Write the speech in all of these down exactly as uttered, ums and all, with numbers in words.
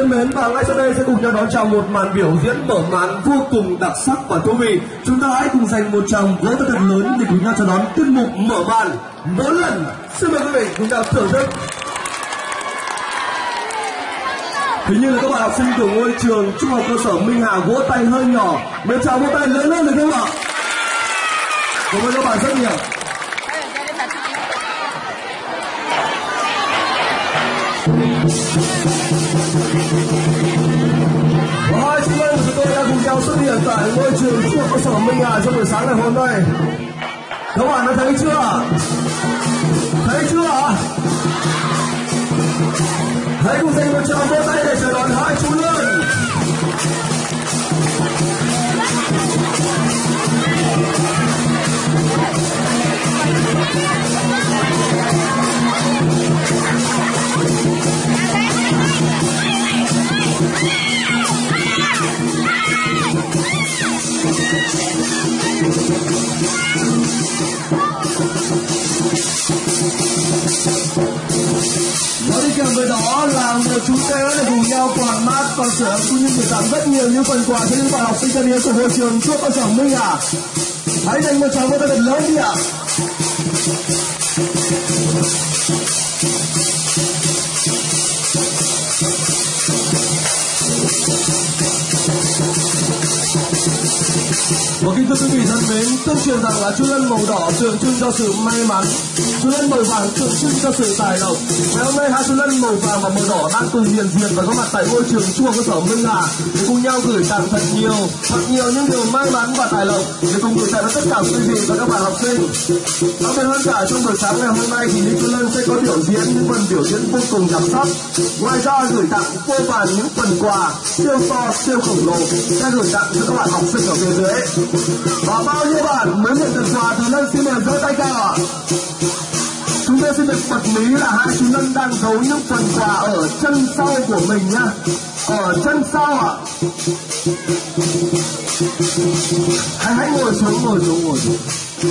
thân mến, và ngay sau đây sẽ cùng nhau đón chào một màn biểu diễn mở màn vô cùng đặc sắc và thú vị. Chúng ta hãy cùng dành một tràng vỗ tay thật lớn để cùng nhau chào đón tiết mục mở màn bốn lần. Xin mời quý vị cùng nhau thưởng thức. Hình như là các bạn học sinh của ngôi trường Trung học cơ sở Minh Hà vỗ tay hơi nhỏ. Một tràng vỗ tay lớn hơn được không ạ? Cảm ơn các bạn rất nhiều. Và hai sinh viên của chúng tôi đã cùng nhau xuất hiện tại ngôi trường Trung học cơ sở Minh Hà trong buổi sáng ngày hôm nay. Các bạn đã thấy chưa? Thấy chưa? Hãy cùng dành một tràng vỗ tay để chào đón hai chú lớn. Và đi kèm với đó là một chú té để cùng nhau quạt mát và sửa cũng như gửi tặng rất nhiều những phần quà cho những bạn học sinh thân yêu của ngôi trường Trung học cơ sở Minh Hà. Hãy dành một tràng vỗ tay thật lớn đi ạ. Và kính thưa quý vị thân mến, tương truyền rằng là chú lân màu đỏ tượng trưng cho sự may mắn, chú lân màu vàng tượng trưng cho sự tài lộc. Ngày hôm nay hai chú lân màu vàng và màu đỏ đang cùng hiện diện và có mặt tại ngôi trường Trung học cơ sở Minh Hà để cùng nhau gửi tặng thật nhiều, thật nhiều những điều may mắn và tài lộc để cùng gửi tặng đến tất cả quý vị và các bạn học sinh. Đặc biệt hơn cả trong buổi sáng ngày hôm nay thì những chú lân sẽ có biểu diễn những phần biểu diễn vô cùng đặc sắc. Ngoài ra gửi tặng vô vàn những phần quà siêu to siêu khổng lồ sẽ gửi tặng cho các bạn học sinh ở phía dưới. Và bao nhiêu bạn muốn nhận được quà từ Lân xin mời giơ tay cao ạ. Chúng tôi xin được bật mí là hai chú Lân đang giấu những phần quà ở chân sau của mình nhá. Ở chân sau ạ. Hãy hãy ngồi xuống, ngồi xuống, ngồi xuống.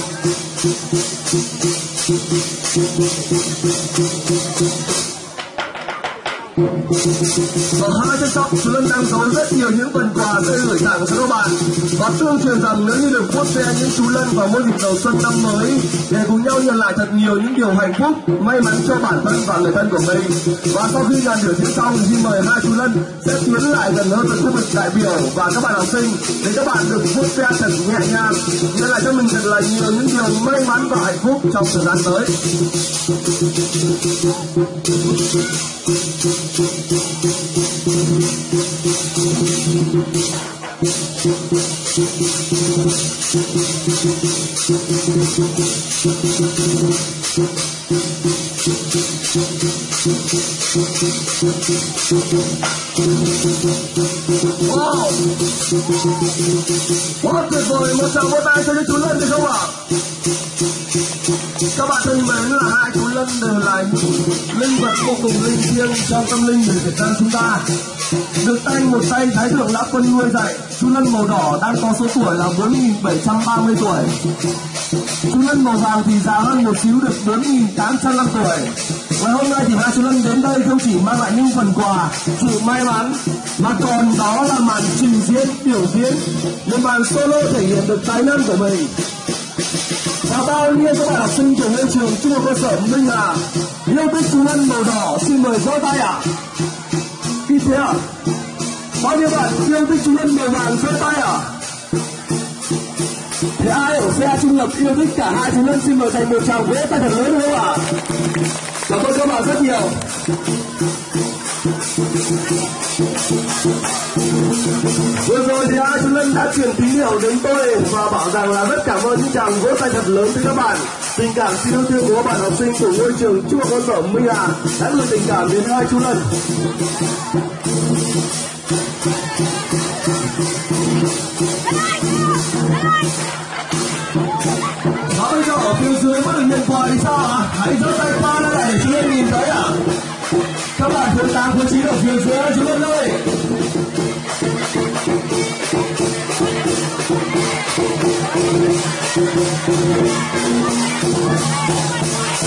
Ở hai chân sau chú Lân đang giấu rất nhiều những phần quà sẽ gửi tặng cho các bạn. Và tương truyền rằng nếu như được vuốt ve những chú Lân vào mỗi dịp đầu xuân năm mới để cùng nhau nhận lại thật nhiều những điều hạnh phúc, may mắn cho bản thân và người thân của mình. Và sau khi màn biểu diễn xong thì xin mời hai chú Lân sẽ tiến lại gần hơn với khu vực đại biểu và các bạn học sinh để các bạn được vuốt ve thật nhẹ nhàng, nhận lại cho mình thật là nhiều những điều may mắn và hạnh phúc trong thời gian tới. Wow, quá tuyệt vời, một tràng vỗ tay cho những chú Lân được không ạ? Các bạn thân mến, là hai chú Lân đều là linh vật vô cùng linh thiêng trong tâm linh người Việt Nam chúng ta. Được tay một tay Thái Thượng Lão Quân nuôi dạy, chú Lân màu đỏ đang có số tuổi là bốn nghìn bảy trăm ba mươi tuổi. Chú Lân màu vàng thì già hơn một xíu được bốn nghìn tám trăm năm tuổi. Ngày hôm nay thì hai chú Lân đến đây không chỉ mang lại những phần quà, sự may mắn, mà còn đó là màn trình diễn, biểu diễn, một màn solo thể hiện được tài năng của mình. Và bao nhiêu các bạn học sinh của ngôi trường Trung học cơ sở Minh Hà yêu thích chú Lân màu đỏ xin mời giơ tay ạ. Khi thế ạ? Bao nhiêu bạn yêu thích chú Lân màu vàng giơ tay ạ? Thế ai ở phe trung lập yêu thích cả hai chú Lân xin mời dành một tràng vỗ tay thật lớn không ạ? Cảm ơn các bạn rất nhiều. Vừa rồi thì hai chú Lân đã truyền tín hiệu đến tôi và bảo rằng là rất cảm ơn những tràng vỗ tay thật lớn từ các bạn. Tình cảm sự yêu thương của các bạn học sinh của ngôi trường Trung học cơ sở Minh Hà đã gửi tình cảm đến hai chú Lân. Và bây giờ ở phía dưới mới được nhận quà thì sao ạ? Hãy giơ tay qua đây để chú Lân nhìn thấy ạ. Các bạn thứ tám, thứ chín ở phía dưới chú Lân ơi.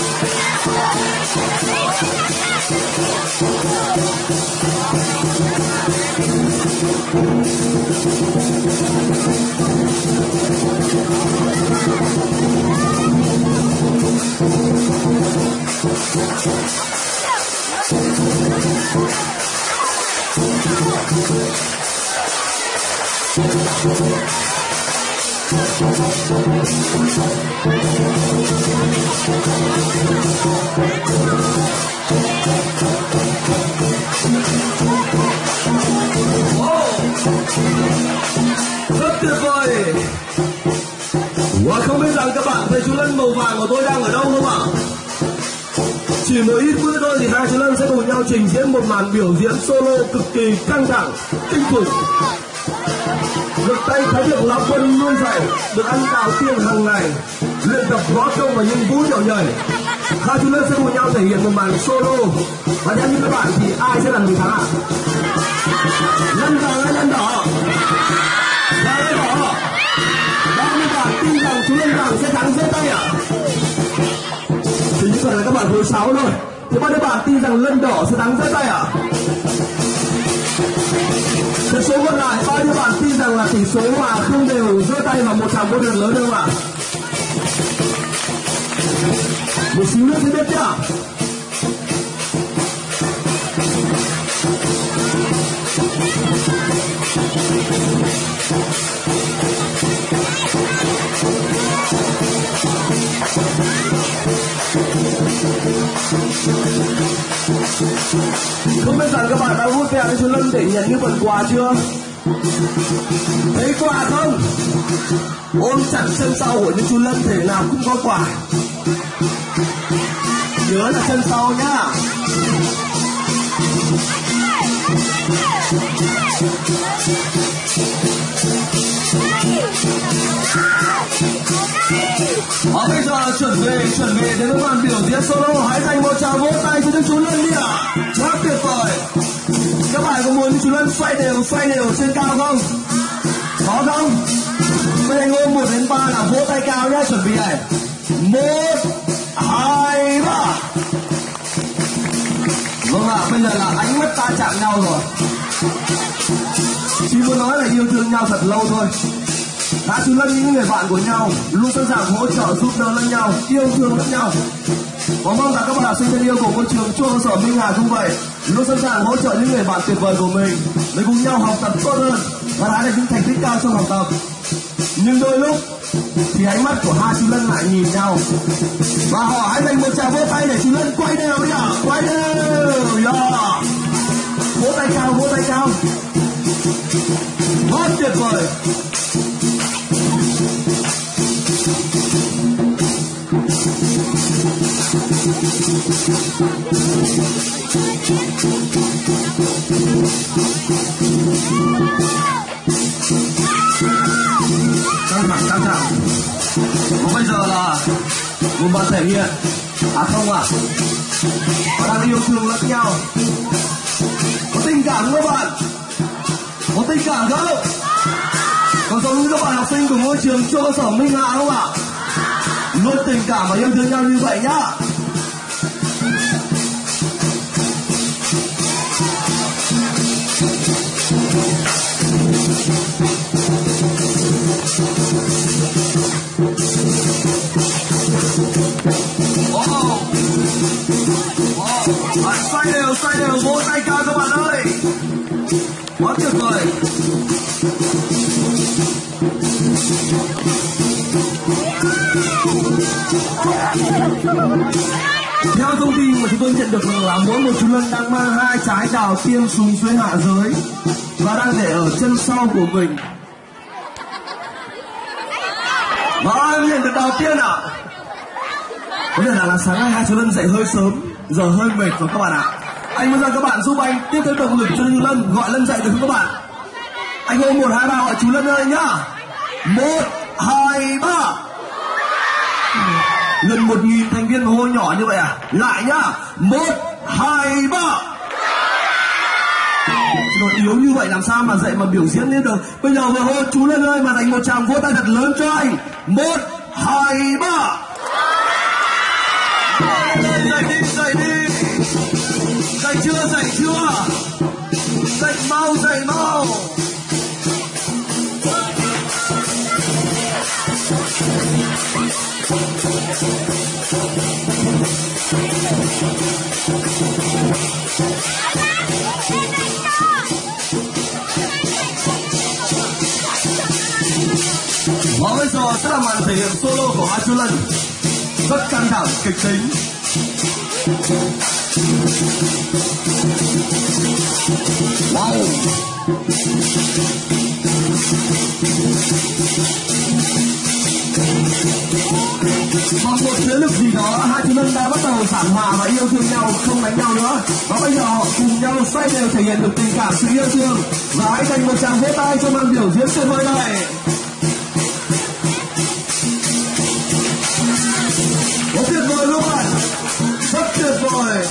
Thank you. Rất tuyệt vời. Và không biết rằng các bạn thấy chú lân màu vàng của tôi đang ở đâu không ạ? Chỉ một ít bữa thôi thì hai chú lân sẽ cùng nhau trình diễn một màn biểu diễn solo cực kỳ căng thẳng, kinh khủng. Được tay Thái Thượng Lão Quân nuôi dạy, được ăn đào tiên hàng ngày, luyện tập võ công và những vũ điệu nhảy. Hai chú lân sẽ cùng nhau thể hiện một màn solo. Và theo như các bạn thì ai sẽ là người thắng ạ? Lân vàng hay lân đỏ? Và lân đỏ. Bao nhiêu bạn tin rằng chú lân vàng sẽ thắng giơ tay ạ? Thì như vậy là các bạn với sáu thôi. Thì bao nhiêu bạn tin rằng lân đỏ sẽ thắng giơ tay ạ? Cái số còn lại bao nhiêu bạn tin rằng là tỷ số mà không đều giơ tay vào một tràng vô địch lớn không ạ? Một xíu nữa sẽ biết nhá. Không biết rằng các bạn đã hút kẹo cho chú Lân để nhận những phần quà chưa? Thấy quà không? Ôm chặt chân sau của những chú Lân thể nào cũng có quà. Nhớ là chân sau nhá. Và bây giờ chuẩn bị chuẩn bị đến với màn biểu diễn solo. Hãy dành một tràng vỗ tay cho những chú Lân đi ạ. Rất tuyệt vời. Các bạn có muốn chú Lân xoay đều xoay đều trên cao không? Có không? Bây giờ anh ôm một đến ba là vỗ tay cao nhá. Chuẩn bị này. Một, hai, ba. Vâng ạ, bây giờ là ánh mắt ta chạm nhau rồi. Chỉ muốn nói là yêu thương nhau thật lâu thôi. Đã chú Lân những người bạn của nhau, luôn sẵn sàng hỗ trợ giúp đỡ lẫn nhau, yêu thương lẫn nhau. Và mong rằng các bạn học sinh thân yêu của ngôi trường Trung học cơ sở Minh Hà cũng vậy, luôn sẵn sàng hỗ trợ những người bạn tuyệt vời của mình để cùng nhau học tập tốt hơn và đạt được những thành tích cao trong học tập. Nhưng đôi lúc thì ánh mắt của hai chú Lân lại nhìn nhau và họ hãy dành một tràng vỗ tay để chú Lân quay đều đi ạ, quay đều, yeah. Vỗ tay cao, vỗ tay cao. Rất tuyệt vời. Căng thẳng, căng thẳng. Và bây giờ là một bạn thể hiện. À không à, họ đang yêu thương lẫn nhau. Có tình cảm không các bạn? Có tình cảm không? Có giống như các bạn học sinh của ngôi trường Trung học cơ sở Minh Hà không ạ? Luôn tình cảm và yêu thương nhau như vậy nhá. Wow. Wow. Xoay đều, xoay đều, vỗ tay cao các bạn ơi. Quá tuyệt vời. Theo thông tin mà chúng tôi nhận được là mỗi một chú Lân đang mang hai trái đào tiên xuống dưới hạ giới và đang để ở chân sau của mình. Và ai nhận được đào tiên ạ? Có thể là, là sáng nay hai chú Lân dậy hơi sớm, giờ hơi mệt rồi các bạn ạ. Anh muốn rằng các bạn giúp anh tiếp thêm động lực cho chú Lân, gọi Lân dậy được không các bạn? Anh ôm một hai ba gọi chú Lân ơi nhá. Một hai ba. Gần một nghìn thành viên hô nhỏ như vậy à? Lại nhá. Một hai ba. Nó yếu như vậy làm sao mà dậy mà biểu diễn lên được? Bây giờ vừa hô chú Lân ơi mà dành một tràng vỗ tay thật lớn cho anh. Một hai ba. Dậy, dậy đi, dậy đi. Dậy chưa, dậy chưa? Dậy mau, dậy mau. Và bây giờ sẽ là màn thể hiện solo của Hà Chu Lân, rất căng thẳng, kịch tính. Wow. Bằng một thế lực gì đó, hai chú Lân đã bắt đầu giảng hòa và yêu thương nhau, không đánh nhau nữa. Và bây giờ họ cùng nhau xoay đều thể hiện được tình cảm, sự yêu thương. Và hãy dành một tràng vỗ tay cho màn biểu diễn tuyệt vời này. Rất tuyệt vời luôn bạn, rất tuyệt vời.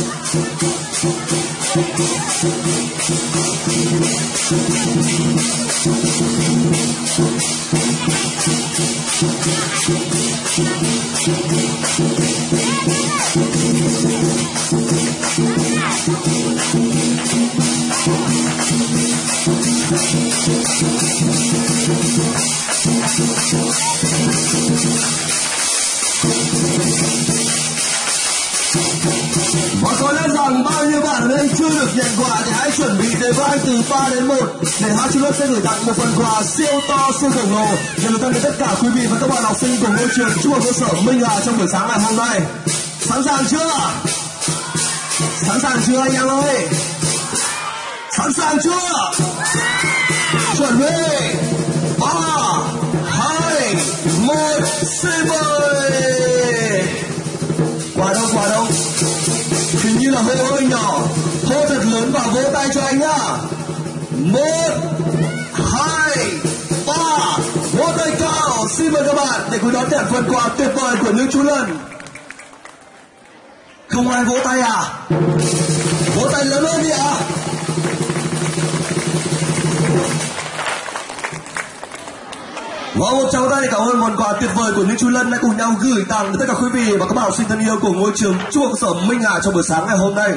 Và có lẽ rằng bao nhiêu bạn ở đây chưa được nhận quà thì hãy chuẩn bị đề vai từ ba đến một để Hà Chu Lân sẽ gửi tặng một phần quà siêu to siêu khổng lồ dành cho tất cả quý vị và các bạn học sinh của ngôi trường Trung học cơ sở Minh Hà trong buổi sáng ngày hôm nay. Sẵn sàng chưa? Sẵn sàng chưa anh em ơi? Sẵn sàng chưa? Chuẩn bị. Ba, hai, một, xin mời. Quà đâu, quà đâu? Hình như là hô hơi nhỏ, hô thật lớn và vỗ tay cho anh nhá. Một, hai, ba, vỗ tay cao. Xin mời các bạn để cùng đón nhận phần quà tuyệt vời của nữ Chu Lân. Không ai vỗ tay à? Vỗ tay lớn hơn đi ạ. À? Và một tràng tay để cảm ơn món quà tuyệt vời của nữ Chu Lân đã cùng nhau gửi tặng đến tất cả quý vị và các bạn học sinh thân yêu của ngôi trường Trung học cơ sở Minh Hà trong buổi sáng ngày hôm nay.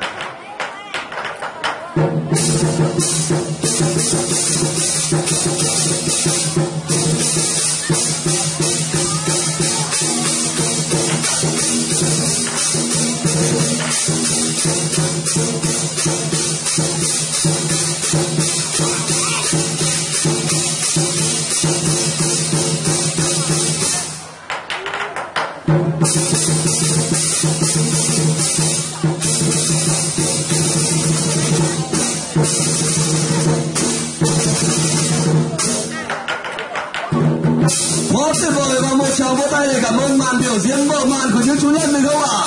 Quá tuyệt vời và một tràng vỗ tay để cảm ơn màn biểu diễn mở màn của nữ Chu Lân được không ạ?